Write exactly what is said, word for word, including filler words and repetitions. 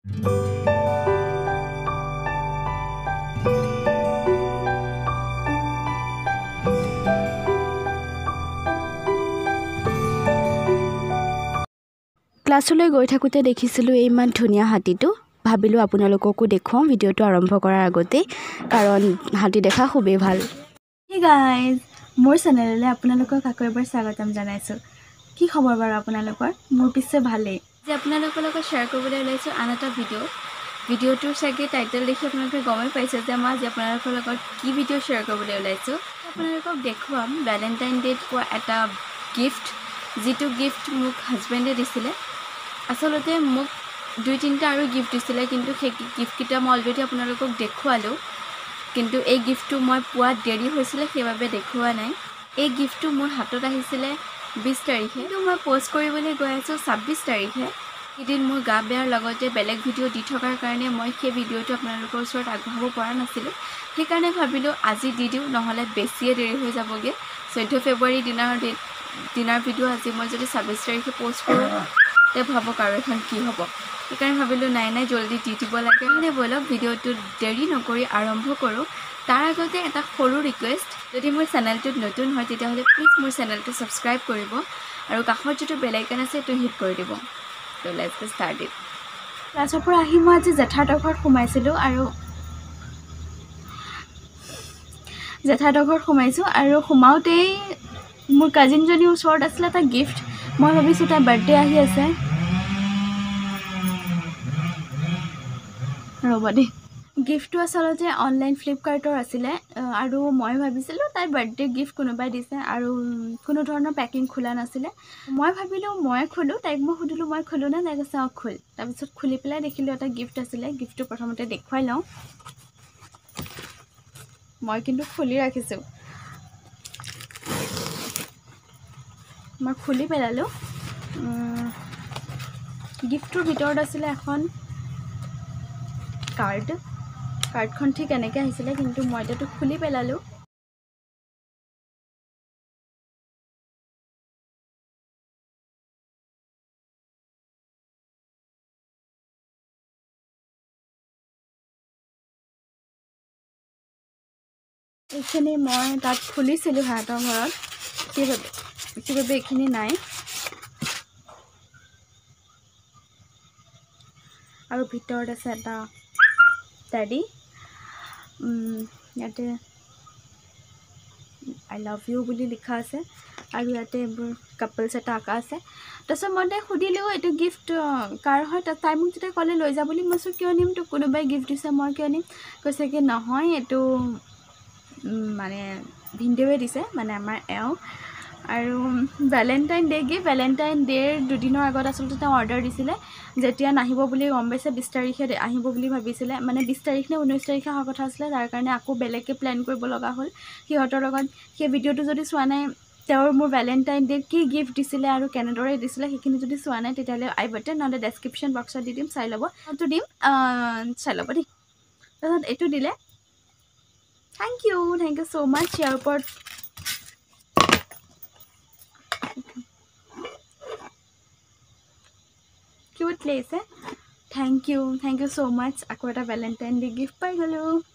ক্লাছলৈ গৈ থাকোঁতে দেখিছিলোঁ এই ইমান ধুনীয়া হাতীটো ভাবিলোঁ আপোনালোককো দেখুৱাওঁ ভিডিঅ'টো আৰম্ভ কৰাৰ আগতে কাৰণ হাতী দেখা খুবেই ভাল হে গাইজ মোৰ চেনেললৈ আপোনালোকক আকৌ এবাৰ স্বাগতম জনাইছোঁ কি খবৰ বাৰু আপোনালোকৰ মোৰ পিছে ভালেই যে আপোনালোকৰ লগত শ্বেয়াৰ কৰিবলৈ ওলাইছোঁ আন এটা ভিডিঅ' ভিডিঅ'টোৰ চাগে টাইটেল দেখি আপোনালোকে গমেই পাইছে যে মই আজি আপোনালোকৰ লগত কি ভিডিঅ' শ্বেয়াৰ কৰিবলৈ ওলাইছোঁ আপোনালোকক দেখুৱাম ভেলেণ্টাইন ডে'ত পোৱা এটা গিফ্ট যিটো গিফ্ট মোক হাজবেণ্ডে দিছিলে আচলতে মোক দুই তিনিটা আৰু গিফ্ট দিছিলে কিন্তু সেই গিফ্টকেইটা মই অলৰেডি আপোনালোকক দেখুৱালোঁ কিন্তু এই গিফ্টটো মই পোৱা দেৰি হৈছিলে সেইবাবে দেখুওৱা নাই এই গিফ্টটো মোৰ হাতত আহিছিলে বিছ তাৰিখে কিন্তু মই পোষ্ট কৰিবলৈ গৈ আছোঁ ছাব্বিছ তাৰিখে এদিন মোৰ গা বেয়াৰ লগতে বেলেগ ভিডিঅ' দি থকাৰ কাৰণে মই সেই ভিডিঅ'টো আপোনালোকৰ ওচৰত আগবঢ়াব পৰা নাছিলোঁ সেইকাৰণে ভাবিলোঁ আজি দি দিওঁ নহ'লে বেছিয়ে দেৰি হৈ যাবগৈ চৈধ্য ফেব্ৰুৱাৰী দিনাৰ দিনাৰ ভিডিঅ' আজি মই যদি ছাব্বিছ তাৰিখে পোষ্ট কৰোঁ তে ভাবক আৰু এখন কি হ'ব সেইকাৰণে ভাবিলোঁ নাই নাই জলদি দি দিব লাগে মানে ব'লক ভিডিঅ'টো দেৰি নকৰি আৰম্ভ কৰোঁ তাৰ আগতে এটা সৰু ৰিকুৱেষ্ট যদি মোৰ চেনেলটোত নতুন হয় তেতিয়াহ'লে প্লিজ মোৰ চেনেলটো ছাবস্ক্ৰাইব কৰিব আৰু কাষত যিটো বেল আইকন আছে সেইটো হিট কৰি দিব তো লেটছ গেট ষ্টাৰ্টেড ক্লাছৰ পৰা আহি মই আজি জেঠাহঁতৰ ঘৰত সোমাইছিলোঁ আৰু জেঠাহঁতৰ ঘৰত সোমাইছোঁ আৰু সোমাওঁতেই মোৰ কাজিনজনীৰ ওচৰত আছিলে এটা গিফ্ট মই ভাবিছোঁ তাইৰ বাৰ্থডে আহি আছে ৰ'ব দেই গিফ্টটো আচলতে অনলাইন ফ্লিপকাৰ্টৰ আছিলে আৰু মই ভাবিছিলোঁ তাইৰ বাৰ্থডে গিফ্ট কোনোবাই দিছে আৰু কোনো ধৰণৰ পেকিং খোলা নাছিলে মই ভাবিলোঁ মই খোলোঁ তাইক মই সুধিলোঁ মই খোলোঁ নে তাই কৈছে অঁ খোল তাৰপিছত খুলি পেলাই দেখিলোঁ এটা গিফ্ট আছিলে গিফ্টটো প্ৰথমতে দেখুৱাই লওঁ মই কিন্তু খুলি ৰাখিছোঁ মই খুলি পেলালোঁ গিফ্টটোৰ ভিতৰত আছিলে এখন কাৰ্ড কাৰ্ডখন ঠিক এনেকৈ আহিছিলে কিন্তু মই এতিয়াতো খুলি পেলালোঁ এইখিনি মই তাত খুলিছিলোঁ সিহঁতৰ ঘৰত সেইবাবে সেইবাবে এইখিনি নাই আৰু ভিতৰত আছে এটা টেডি ইয়াতে আই লাভ ইউ বুলি লিখা আছে আৰু ইয়াতে এইবোৰ কাপলছ এটা আঁকা আছে তাৰপিছত মই তাইক সুধিলোঁ এইটো গিফ্ট কাৰ হয় তাই মোক যেতিয়া ক'লে লৈ যা বুলি মই কৈছোঁ কিয় নিম তোক কোনোবাই গিফ্ট দিছে মই কিয় নিম কৈছে কি নহয় এইটো মানে ভিনদেউৱে দিছে মানে আমাৰ এওঁ আৰু ভেলেণ্টাইন ডে' গিফ্ট ভেলেণ্টাইন ডে'ৰ দুদিনৰ আগত আচলতে তেওঁ অৰ্ডাৰ দিছিলে যেতিয়া নাহিব বুলি গম পাইছে বিছ তাৰিখে আহিব বুলি ভাবিছিলে মানে বিছ তাৰিখ নে ঊনৈছ তাৰিখে অহা কথা আছিলে তাৰ কাৰণে আকৌ বেলেগকৈ প্লেন কৰিব লগা হ'ল সিহঁতৰ লগত সেই ভিডিঅ'টো যদি চোৱা নাই তেওঁৰ মোৰ ভেলেণ্টাইন ডে'ত কি গিফ্ট দিছিলে আৰু কেনেদৰে দিছিলে সেইখিনি যদি চোৱা নাই তেতিয়াহ'লে আই বাটন নহ'লে ডেছক্ৰিপশ্যন বক্সত দি দিম চাই ল'ব এইটো দিম চাই ল'ব দেই তাৰপিছত এইটো দিলে thank you thank you so' much ইয়াৰ ওপৰত কিউট লাগিছে thank you thank you so' much আকৌ এটা ভেলেণ্টাইন ডে' গিফ্ট পাই গ'লোঁ